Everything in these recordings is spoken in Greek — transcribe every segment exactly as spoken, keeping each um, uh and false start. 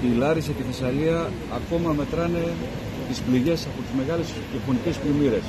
ότι η Λάρισα και η Θεσσαλία ακόμα μετράνε τις πληγές από τις μεγάλες τεκτονικές πλημμύρες.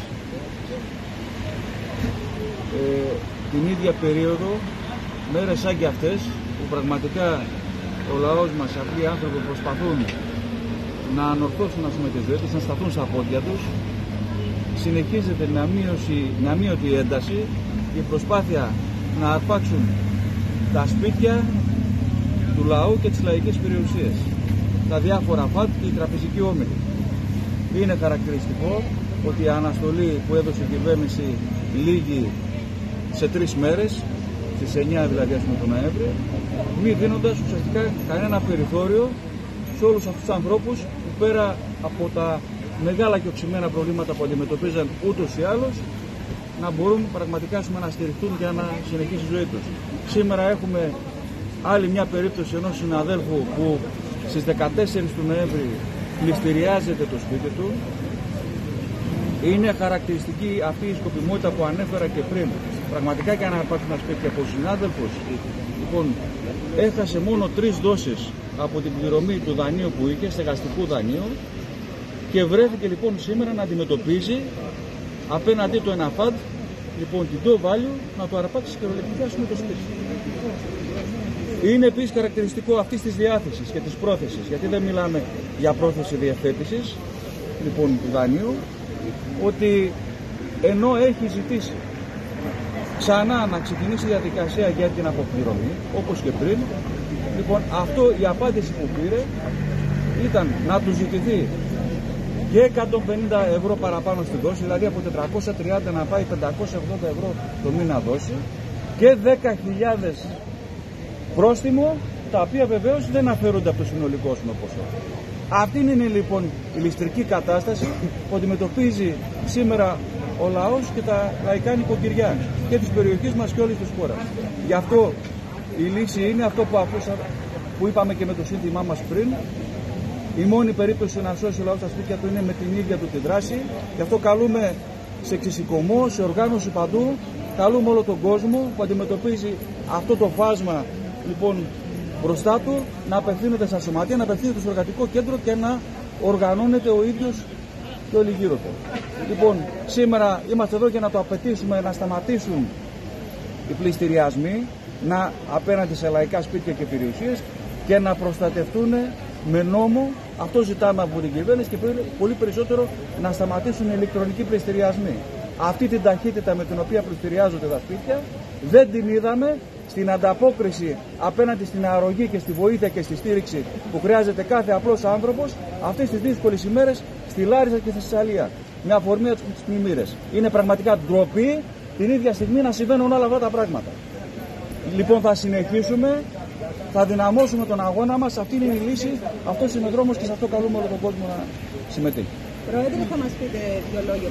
Ε, την ίδια περίοδο, μέρες σαν και αυτές, που πραγματικά ο λαός μας, αυτοί οι άνθρωποι προσπαθούν να ανορθώσουν τις ζωές, να σταθούν στα πόδια τους, συνεχίζεται να μείωση, να μείωτη η ένταση, η προσπάθεια να αρπάξουν τα σπίτια του λαού και τις λαϊκές περιουσίες, τα διάφορα φατ και οι τραπεζικοί όμιλοι. Είναι χαρακτηριστικό ότι η αναστολή που έδωσε η κυβέρνηση λήγει σε τρεις μέρες, στις εννιά δηλαδή τον Νοέμβρη, μη δίνοντας ουσιαστικά κανένα περιθώριο σε όλους αυτούς τους ανθρώπους που πέρα από τα μεγάλα και οξυμένα προβλήματα που αντιμετωπίζαν ούτως ή άλλως, να μπορούν πραγματικά να στηριχτούν για να συνεχίσει η ζωή τους. Σήμερα έχουμε άλλη μια περίπτωση ενός συναδέλφου που στις δεκατέσσερις του Νοέμβρη πληστηριάζεται το σπίτι του. Είναι χαρακτηριστική αυτή η σκοπιμότητα που ανέφερα και πριν. Πραγματικά και να υπάρχει ένα σπίτι από ο συνάδελφος, λοιπόν, έχασε μόνο τρεις δόσεις από την πληρωμή του δανείου που είχε, στεγαστικού δανείου, και βρέθηκε λοιπόν σήμερα να αντιμετωπίζει απέναντί του ένα φαντ, λοιπόν την Do Value, να το αρπάξει και ολεκτικιάσουμε το σπίτι. Είναι επίσης χαρακτηριστικό αυτής της διάθεσης και της πρόθεσης, γιατί δεν μιλάμε για πρόθεση διευθέτησης λοιπόν του δανείου, ότι ενώ έχει ζητήσει ξανά να ξεκινήσει η διαδικασία για την αποπληρωμή, όπως και πριν, λοιπόν αυτό η απάντηση που πήρε ήταν να του ζητηθεί και εκατόν πενήντα ευρώ παραπάνω στη δόση, δηλαδή από τετρακόσια τριάντα να πάει πεντακόσια ογδόντα ευρώ το μήνα δόση, και δέκα χιλιάδες πρόστιμο, τα οποία βεβαίως δεν αφαιρούνται από το συνολικό σου ποσό. Αυτή είναι λοιπόν η ληστρική κατάσταση που αντιμετωπίζει σήμερα ο λαός και τα λαϊκά νοικοκυριά και της περιοχής μας και όλης της χώρας. Γι' αυτό η λύση είναι αυτό που, αφούσα, που είπαμε και με το σύνθημά μας πριν. Η μόνη περίπτωση να σώσει ο λαός τα σπίτια του είναι με την ίδια του τη δράση. Γι' αυτό καλούμε σε ξεσηκωμό, σε οργάνωση παντού, καλούμε όλο τον κόσμο που αντιμετωπίζει αυτό το φάσμα λοιπόν μπροστά του, να απευθύνεται στα σωματεία, να απευθύνεται στο εργατικό κέντρο και να οργανώνεται ο ίδιος και όλοι γύρω του. Λοιπόν, σήμερα είμαστε εδώ για να το απαιτήσουμε να σταματήσουν οι πληστηριασμοί να, απέναντι σε λαϊκά σπίτια και περιουσίες, και να προστατευτούν με νόμο. Αυτό ζητάμε από την κυβέρνηση, και πολύ περισσότερο να σταματήσουν οι ηλεκτρονικοί πληστηριασμοί. Αυτή την ταχύτητα με την οποία πληστηριάζονται τα σπίτια δεν την είδαμε στην ανταπόκριση απέναντι στην αρρωγή και στη βοήθεια και στη στήριξη που χρειάζεται κάθε απλός άνθρωπος αυτές τις δύσκολες ημέρες στη Λάρισα και στη Θεσσαλία, με αφορμή τις πλημμύρες. Είναι πραγματικά ντροπή την ίδια στιγμή να συμβαίνουν όλα αυτά τα πράγματα. Λοιπόν, θα συνεχίσουμε, θα δυναμώσουμε τον αγώνα μας. Αυτή είναι η λύση, αυτός είναι ο δρόμος, και σε αυτό καλούμε όλο τον κόσμο να συμμετέχει. Πρόεδρε, θα μας πείτε δύο λόγια.